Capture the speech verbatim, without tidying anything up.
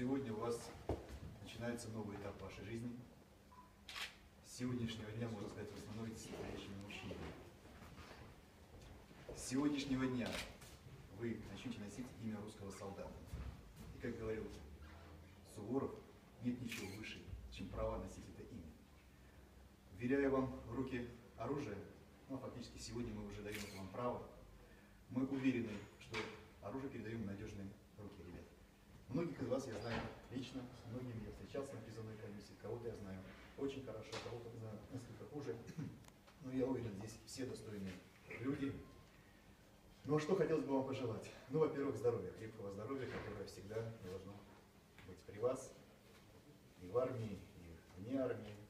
сегодня у вас начинается новый этап вашей жизни. С сегодняшнего дня, можно сказать, вы становитесь настоящими мужчинами. С сегодняшнего дня вы начнете носить имя русского солдата. И, как говорил Суворов, нет ничего выше, чем право носить это имя. Вверяя вам в руки оружие, ну, фактически сегодня мы уже даем это вам право, мы уверены, что оружие передаем в надежные руки, ребят. Многих из вас я знаю лично, с многими я встречался на призывной комиссии, кого-то я знаю очень хорошо, кого-то знаю несколько хуже, но я уверен, здесь все достойные люди. Ну а что хотелось бы вам пожелать? Ну, во-первых, здоровья, крепкого здоровья, которое всегда должно быть при вас, и в армии, и вне армии.